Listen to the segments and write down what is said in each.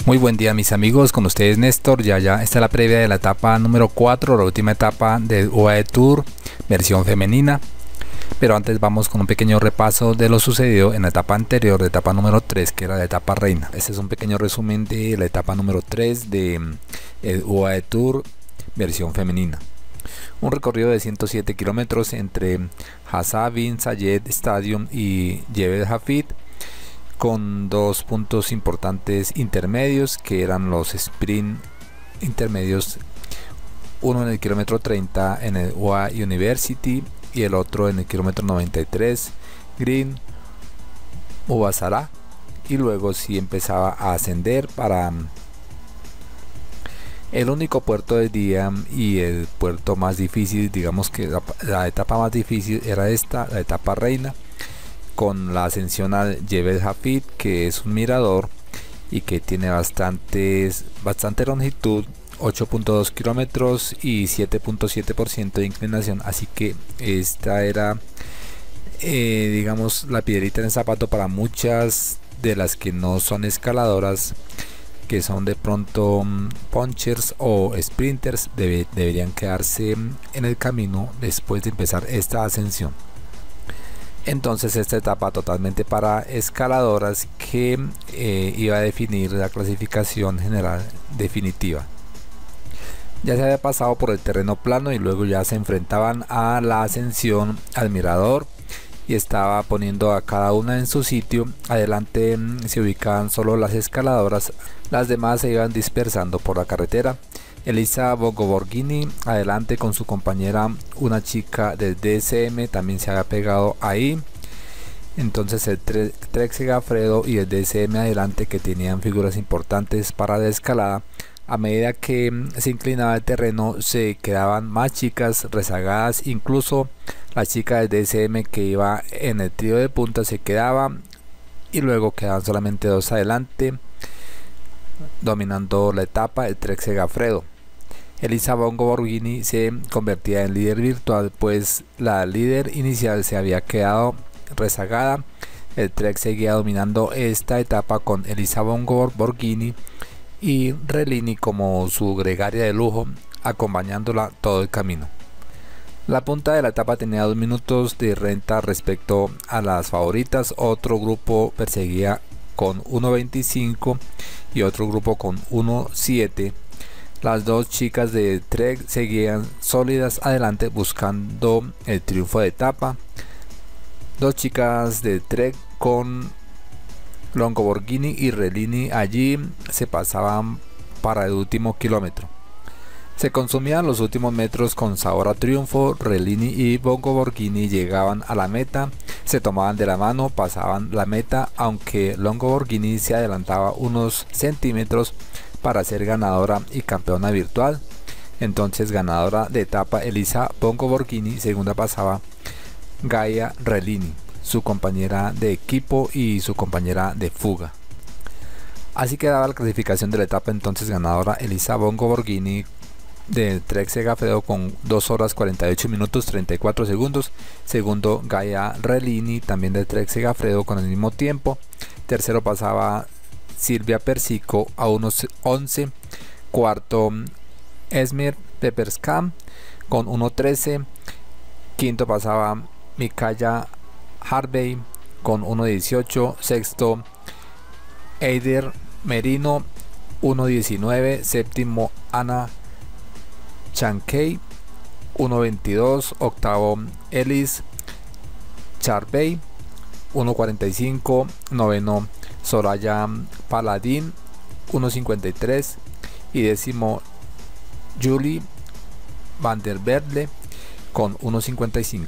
Muy buen día mis amigos, con ustedes Néstor. Ya esta es la previa de la etapa número 4, la última etapa de UAE Tour versión femenina. Pero antes vamos con un pequeño repaso de lo sucedido en la etapa anterior, de etapa número 3, que era la etapa reina. Este es un pequeño resumen de la etapa número 3 de UAE Tour versión femenina. Un recorrido de 107 kilómetros entre Hassan bin Zayed Stadium y Jebel Hafid, con dos puntos importantes intermedios que eran los sprint intermedios, uno en el kilómetro 30 en el UAE University y el otro en el kilómetro 93 Green Ubasara, y luego sí empezaba a ascender para el único puerto del día y el puerto más difícil. Digamos que la etapa más difícil era esta, la etapa reina, con la ascensión al Jebel Hafid, que es un mirador y que tiene bastante longitud, 8.2 kilómetros y 7.7% de inclinación. Así que esta era digamos la piedrita en el zapato para muchas de las que no son escaladoras, que son de pronto punchers o sprinters. Deberían quedarse en el camino después de empezar esta ascensión. Entonces esta etapa totalmente para escaladoras, que iba a definir la clasificación general definitiva. Ya se había pasado por el terreno plano y luego ya se enfrentaban a la ascensión al mirador, y estaba poniendo a cada una en su sitio. Adelante se ubicaban solo las escaladoras, las demás se iban dispersando por la carretera. Elisa Bongo-Borghini adelante con su compañera, una chica del DSM, también se había pegado ahí. Entonces el Trek Segafredo y el DSM adelante, que tenían figuras importantes para la escalada. A medida que se inclinaba el terreno se quedaban más chicas rezagadas, incluso la chica del DSM que iba en el trío de punta se quedaba, y luego quedaban solamente dos adelante dominando la etapa, el Trek Segafredo. Elisa Bongo-Borghini se convertía en líder virtual, pues la líder inicial se había quedado rezagada. El Trek seguía dominando esta etapa con Elisa Bongo-Borghini y Relini como su gregaria de lujo, acompañándola todo el camino. La punta de la etapa tenía 2 minutos de renta respecto a las favoritas. Otro grupo perseguía con 1.25 y otro grupo con 1.7. Las dos chicas de Trek seguían sólidas adelante buscando el triunfo de etapa. Dos chicas de Trek con Longo-Borghini y Relini allí se pasaban para el último kilómetro. Se consumían los últimos metros con sabor a triunfo. Relini y Bongo-Borghini llegaban a la meta, se tomaban de la mano, pasaban la meta, aunque Longo-Borghini se adelantaba unos centímetros para ser ganadora y campeona virtual. Entonces ganadora de etapa Elisa Bongo-Borghini, segunda pasaba Gaia Relini, su compañera de equipo y su compañera de fuga. Así quedaba la clasificación de la etapa. Entonces ganadora Elisa Bongo-Borghini del Trek Segafredo con 2 horas 48 minutos 34 segundos. Segundo Gaia Relini, también del Trek Segafredo, con el mismo tiempo. Tercero pasaba Silvia Persico a unos 11. Cuarto Esmir Pepperskam con 1.13. Quinto pasaba Mikaya Harvey con 1.18. Sexto Eider Merino 1.19. Séptimo Ana Chankey 1.22. Octavo Ellis Charbey 1.45. Noveno Soraya Paladín 1.53. y décimo Julie van der Berle con 1.55.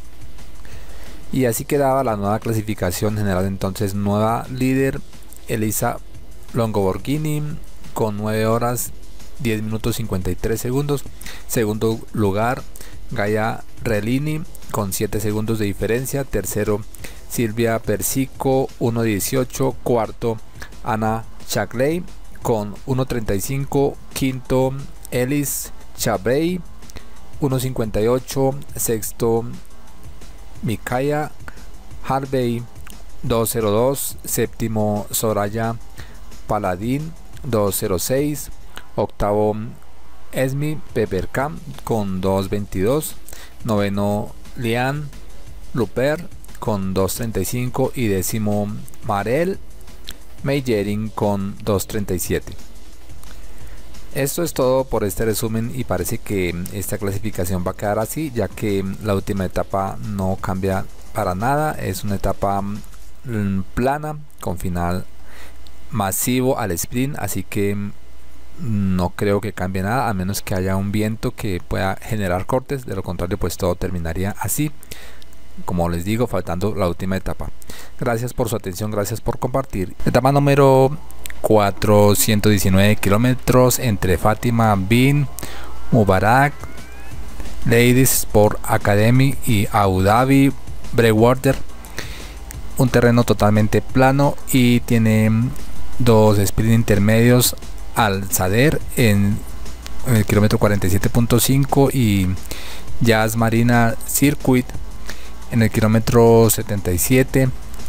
y así quedaba la nueva clasificación general. Entonces nueva líder Elisa Longo-Borghini con 9 horas 10 minutos 53 segundos. Segundo lugar Gaia Relini con 7 segundos de diferencia. Tercero Silvia Persico 1.18. Cuarto Ana Chakley con 1.35. Quinto Ellis Chabey 1.58. Sexto Mikaya Harvey 2.02. Séptimo Soraya Paladín 2.06. Octavo Esmi Peppercam con 2.22. Noveno Lian Luper con 2.35 y décimo Marel Meyering con 2.37. Esto es todo por este resumen y parece que esta clasificación va a quedar así, ya que la última etapa no cambia para nada. Es una etapa plana con final masivo al sprint, así que no creo que cambie nada, a menos que haya un viento que pueda generar cortes. De lo contrario, pues todo terminaría así, como les digo, faltando la última etapa. Gracias por su atención, gracias por compartir. Etapa número 419 kilómetros entre Fatima bin Mubarak Ladies Sport Academy y Abu Dhabi Breakwater. Un terreno totalmente plano y tiene dos sprints intermedios al Sader en el kilómetro 47.5 y Jazz Marina Circuit en el kilómetro 77.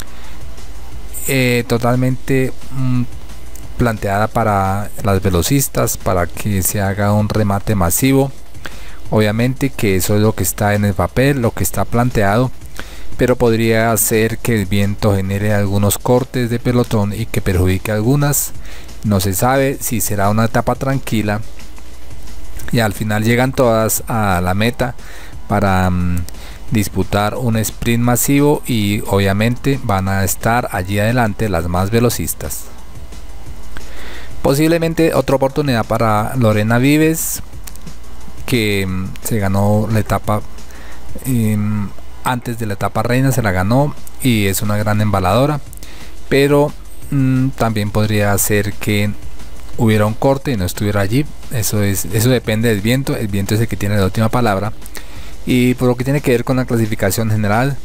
Totalmente planteada para las velocistas, para que se haga un remate masivo. Obviamente que eso es lo que está en el papel, lo que está planteado, pero podría hacer que el viento genere algunos cortes de pelotón y que perjudique a algunas. No se sabe si será una etapa tranquila y al final llegan todas a la meta para disputar un sprint masivo, y obviamente van a estar allí adelante las más velocistas. Posiblemente otra oportunidad para Lorena Vives, que se ganó la etapa antes de la etapa reina, se la ganó y es una gran embaladora, pero también podría ser que hubiera un corte y no estuviera allí. Eso depende del viento. El viento es el que tiene la última palabra. Y por lo que tiene que ver con la clasificación general,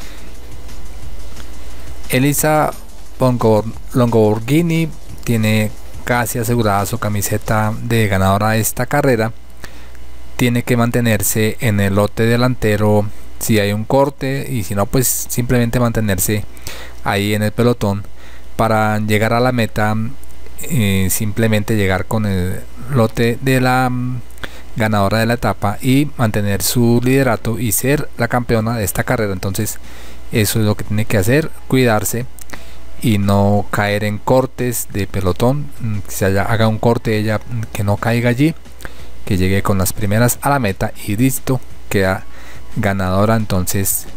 Elisa Longoborghini tiene casi asegurada su camiseta de ganadora de esta carrera. Tiene que mantenerse en el lote delantero si hay un corte, y si no, pues simplemente mantenerse ahí en el pelotón para llegar a la meta. Simplemente llegar con el lote de la ganadora de la etapa y mantener su liderato y ser la campeona de esta carrera. Entonces eso es lo que tiene que hacer, cuidarse y no caer en cortes de pelotón. Que se haga un corte ella, que no caiga allí, que llegue con las primeras a la meta y listo, queda ganadora entonces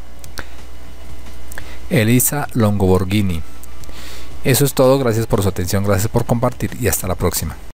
Elisa Longoborghini. Eso es todo, gracias por su atención, gracias por compartir y hasta la próxima.